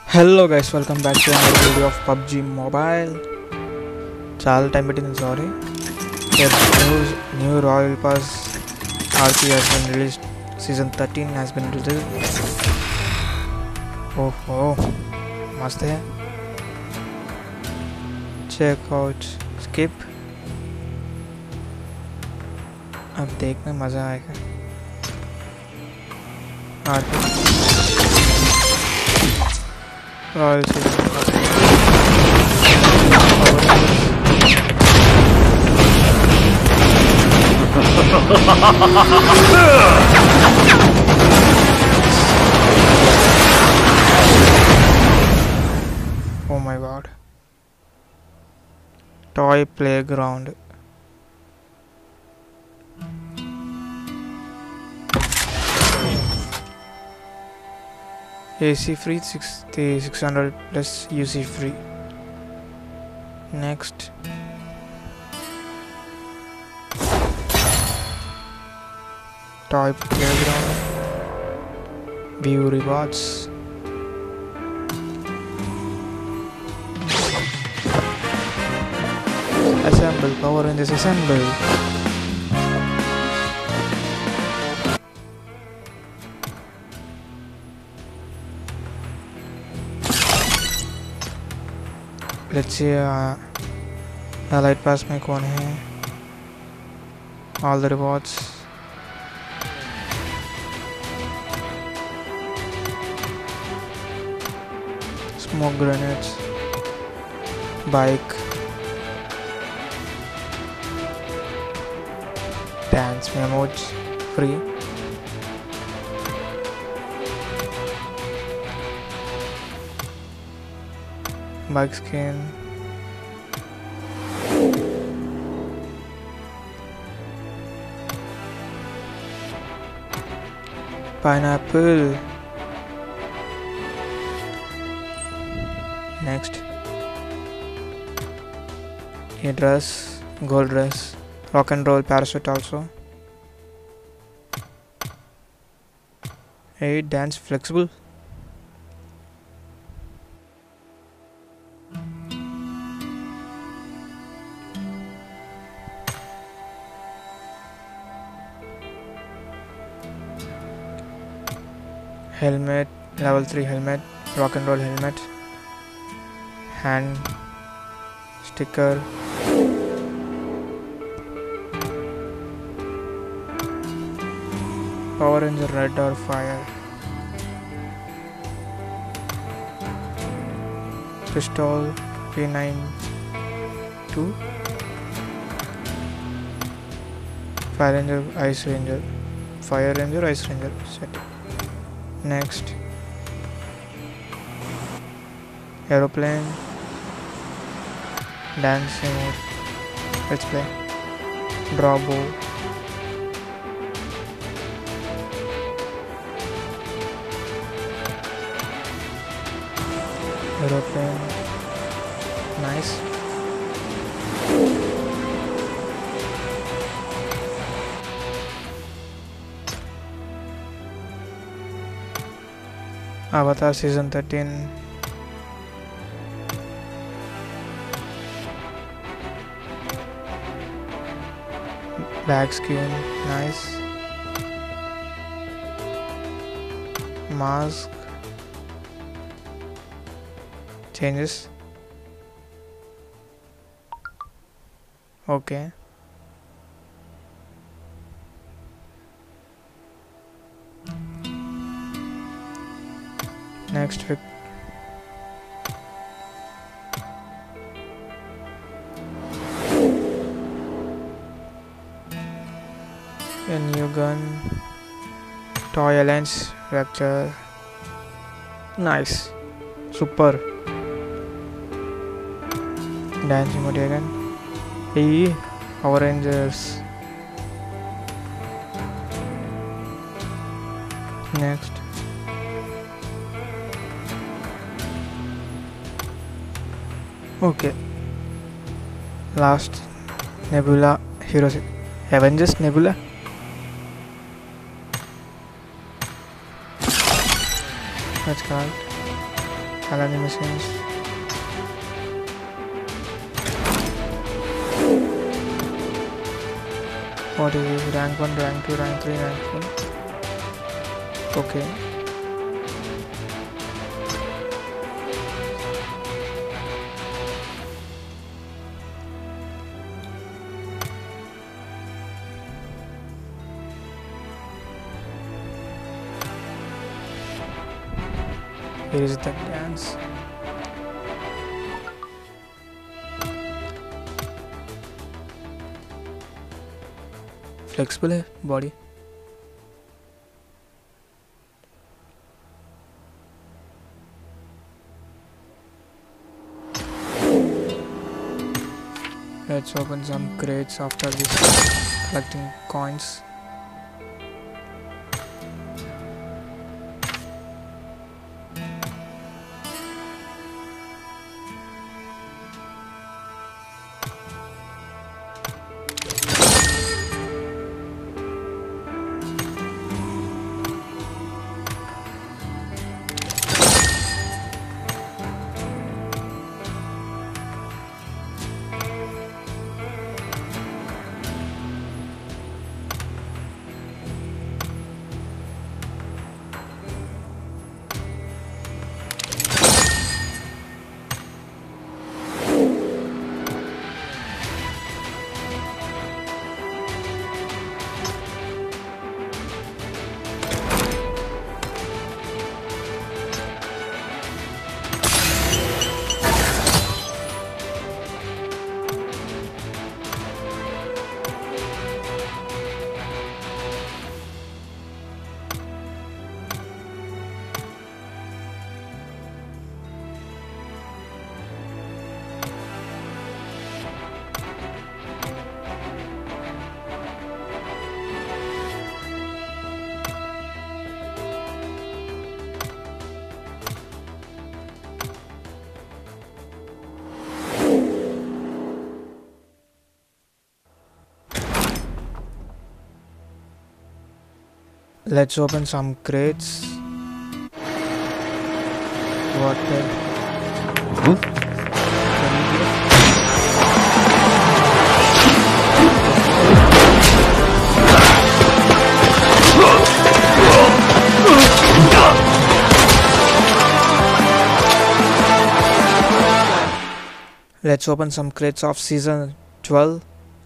Hello guys, welcome back to another video of PUBG Mobile. చాలా time పెట్టింది sorry. New Royal Pass RP has been released. Season 13 has been released. Oh, मस्त है. Check out, skip. अब देखने मज़ा आएगा. Royal Season Oh my god. Toy playground. AC free 600 plus UC free. Next. Toy playground. View rewards. Assemble. Power Rangers assemble. Let's see Allied Pass में कौन है. All the rewards. Smoke grenades. Bike. Dance emotes free. Bike skin. Pineapple. Next. A dress, gold dress, rock and roll parachute also. A dance flexible. Helmet, level 3 helmet, rock and roll helmet, hand sticker, Power Ranger red or fire, pistol P92, Fire Ranger, Ice Ranger, Fire Ranger, Ice Ranger set. Next, aeroplane, dancing mode. Let's play. Draw bow. Aeroplane. Nice. Avatar Season 13. Bag skin, nice. Mask. Changes. Okay. Next pick. A new gun. Toy Alliance Rapture. Nice. Super. Dancing mode again. Hey, Power Rangers. Next. Okay. Last. Nebula Heroes. Avengers Nebula. That's correct. Challenge missions. What is this? Rank 1, rank 2, rank 3, rank 4. Okay. Here is the dance. Flexible है body. Let's open some crates after this collecting coins. Let's open some crates. What the? Let's open some crates of season 12.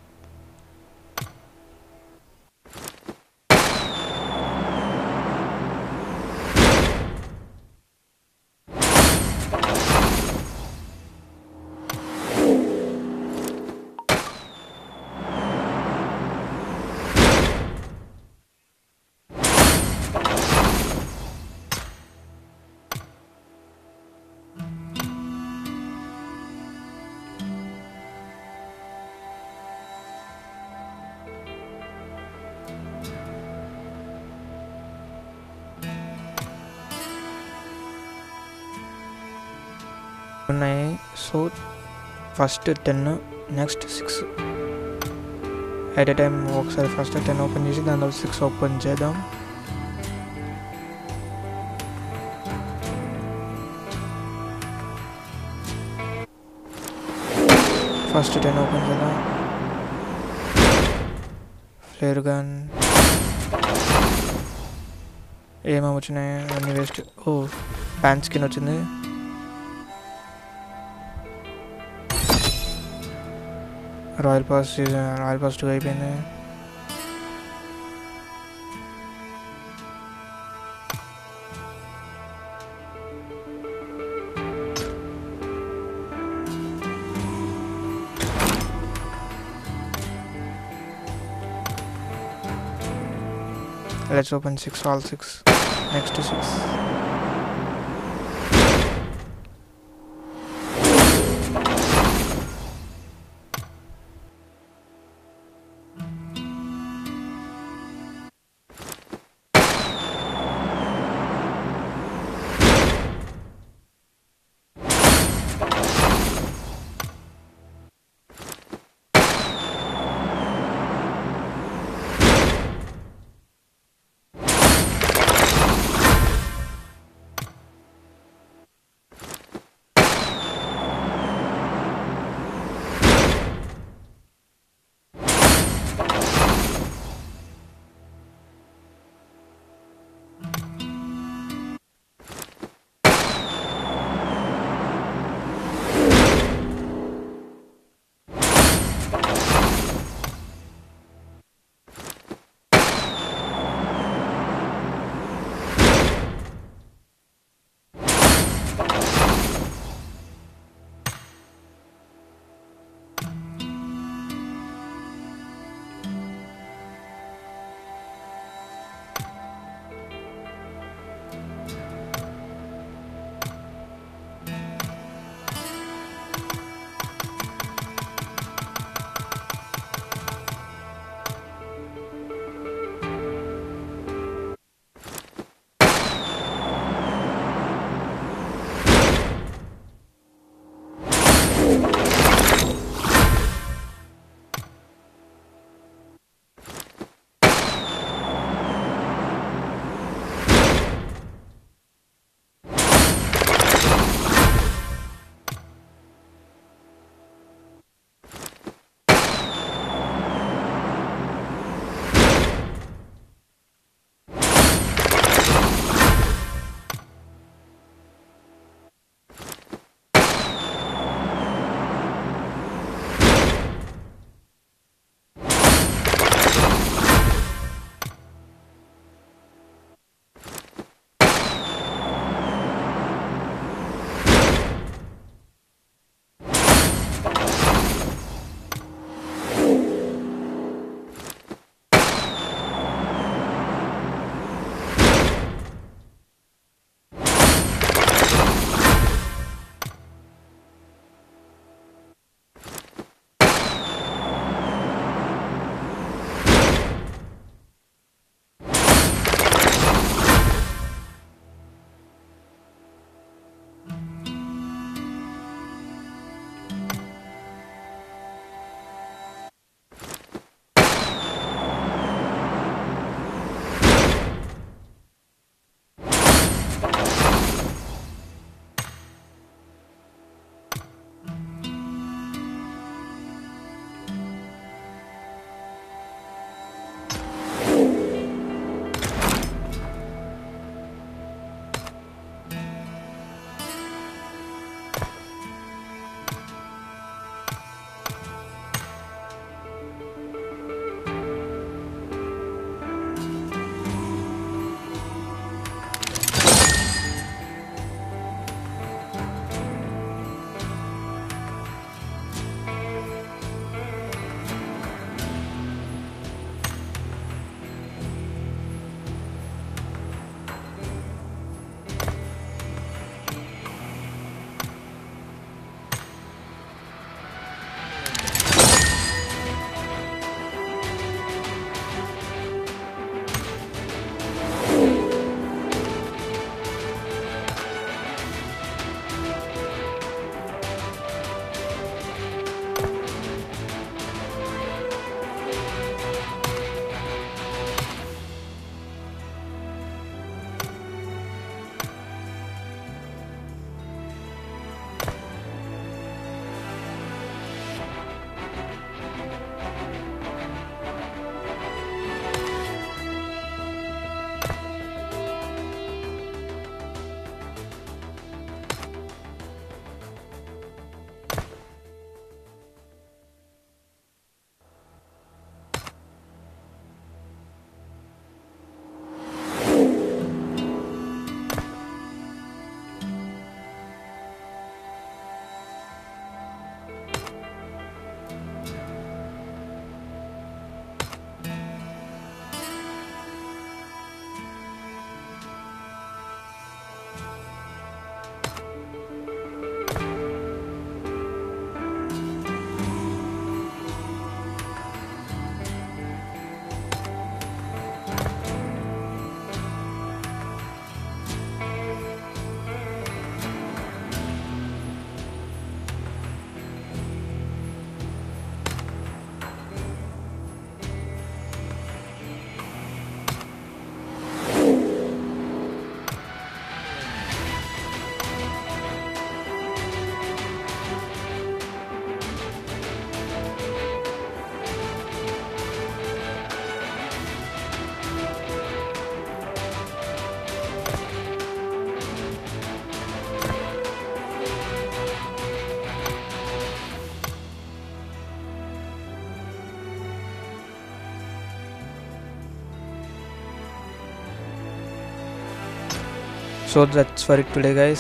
So first 10, next 6 at a time. ఒకసారి first 10 open చేసి దాని తర్వాత 6 open చేద్దాం. First 10 open చేద్దాం. Flare gun ఏమేమి వచ్చినాయి అన్ని waste. ఓ ప్యాన్ స్కిన్ వచ్చింది. రాయల్ పాస్ 2 అయిపోయింది. Let's open 6, all 6. Next to 6. So that's for it today, guys.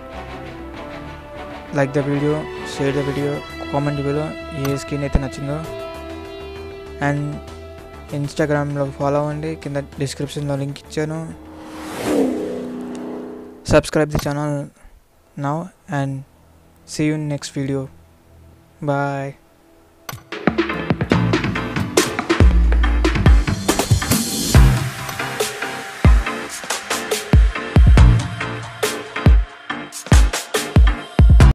Like the video, share the video, comment below ఏ స్కిన్ అయితే నచ్చిందో, అండ్ ఇన్స్టాగ్రామ్లో ఫాలో అవ్వండి, కింద డిస్క్రిప్షన్లో లింక్ ఇచ్చాను. Subscribe the channel now and see you in next video. Bye.